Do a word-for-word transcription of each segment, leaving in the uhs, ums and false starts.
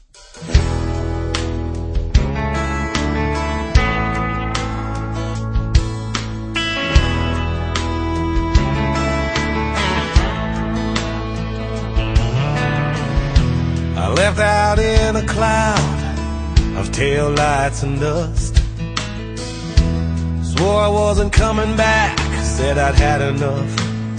I left out in a cloud of tail lights and dust. Swore I wasn't coming back, said I'd had enough.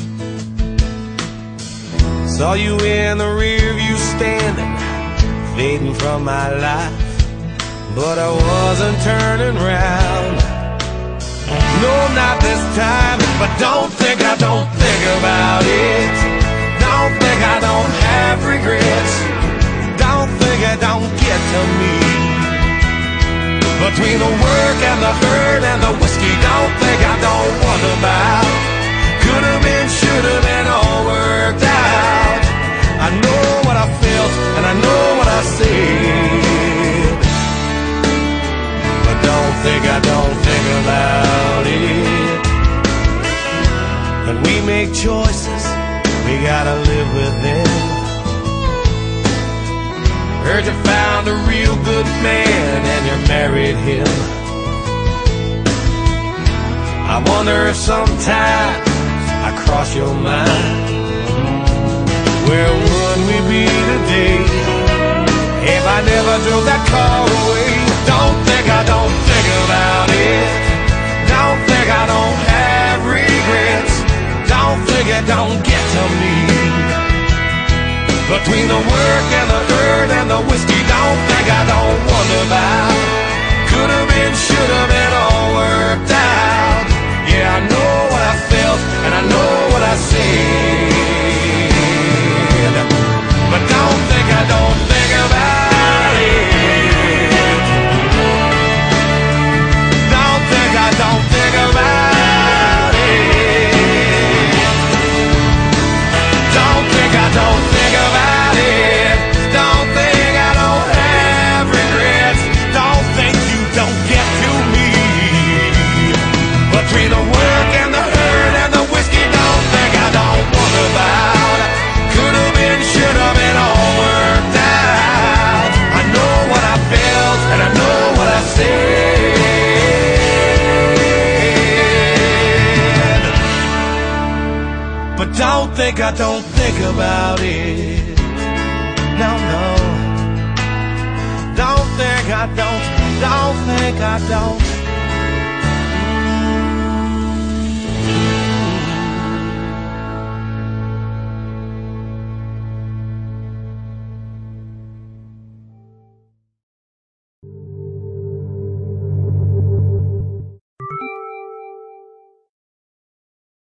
Saw you in the rear view standing, fading from my life, but I wasn't turning round. No, not this time, but don't think I don't think about it. Don't think I don't have regrets. Don't think I don't get to me. Between the work and the hurt and the whiskey, don't think I don't wonder about. Could've been, should've been, all worked out. I know what I felt and I know what I said, but don't think I don't think about it. When we make choices, we gotta live with them. Heard you found a real good man and you married him. I wonder if sometimes I cross your mind. Where would we be today if I never drove that car away? Don't think I don't think about it. Don't think I don't have regrets. Don't think it don't get to me. Between the work and the hurt and the whiskey, don't think I don't wonder about. Could've been, should've been, all worked out. Yeah, I know what I felt and I know what I said, but don't think I don't think about it. Don't think I don't think about it. Don't think I don't think about it. Don't think I don't have regrets. Don't think you don't get to me. Between the work and the hurt and the whiskey, don't think I don't wonder about. Could've been, should've been, all worked out. I know what I felt and I know what I said, but don't think I don't think about it. No, no. Don't think I don't, don't think I don't